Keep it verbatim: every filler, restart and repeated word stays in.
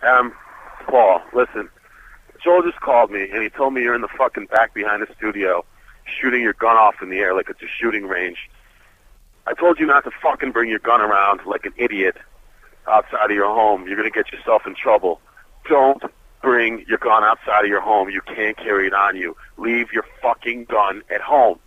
Um, Paul, listen. Joel just called me, and he told me you're in the fucking back behind the studio shooting your gun off in the air like it's a shooting range. I told you not to fucking bring your gun around like an idiot outside of your home. You're going to get yourself in trouble. Don't bring your gun outside of your home. You can't carry it on you. Leave your fucking gun at home.